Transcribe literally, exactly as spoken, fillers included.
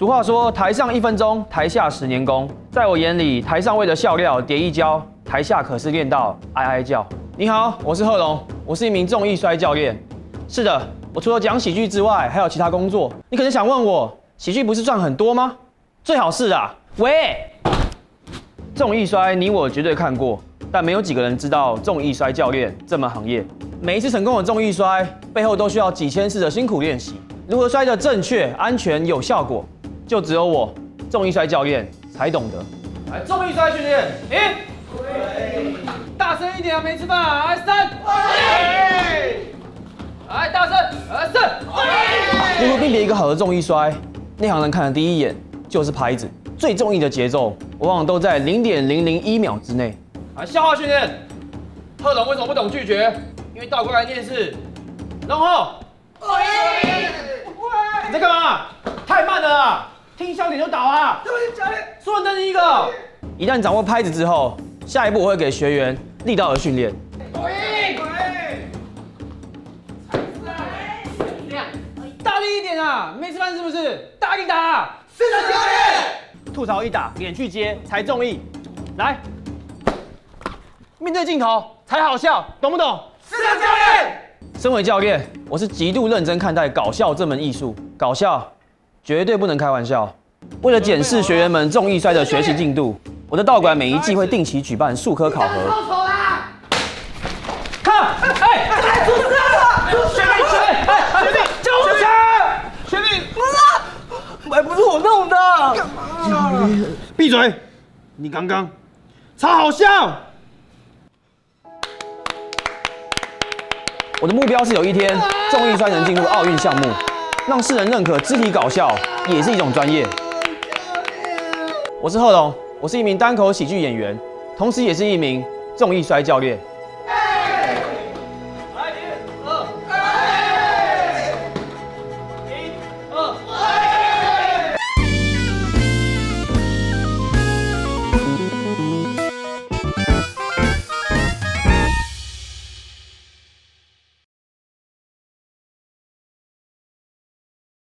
俗话说，台上一分钟，台下十年功。在我眼里，台上为了笑料叠一跤，台下可是练到哀哀叫。你好，我是贺龙，我是一名综艺摔教练。是的，我除了讲喜剧之外，还有其他工作。你可能想问我，喜剧不是赚很多吗？最好是啊。喂，综艺摔你我绝对看过，但没有几个人知道综艺摔教练这门行业。每一次成功的综艺摔背后都需要几千次的辛苦练习，如何摔得正确、安全、有效果。 就只有我综艺摔教练才懂得。来，综艺摔训练，一，大声一点啊，没吃饭啊！来三，来大声，来四。如何辨别一个好的综艺摔？内行人看的第一眼就是拍子，最中意的节奏往往都在零点零零一秒之内。来，笑话训练。贺龙为什么不懂拒绝？因为倒过来念是，然后，你在干嘛？太慢了啊！ 听笑点就倒啊！对不起，教练。说人真是一个。一旦掌握拍子之后，下一步我会给学员力道的训练。对，大力一点啊！没吃饭是不是？大力打、啊！是的，教练。吐槽一打，脸去接才中意。来，面对镜头才好笑，懂不懂？是的，教练。身为教练，我是极度认真看待搞笑这门艺术。搞笑。 绝对不能开玩笑。为了检视学员们综艺摔的学习进度，我的道馆每一季会定期举办术科考核。看，哎，出事了！学弟，学弟，哎，学弟，救我去！学弟，不是，哎，不是我弄的。干嘛？闭嘴！你刚刚超好笑。我的目标是有一天综艺摔能进入奥运项目。 让世人认可肢体搞笑也是一种专业。我是贺龙，我是一名单口喜剧演员，同时也是一名综艺摔教练。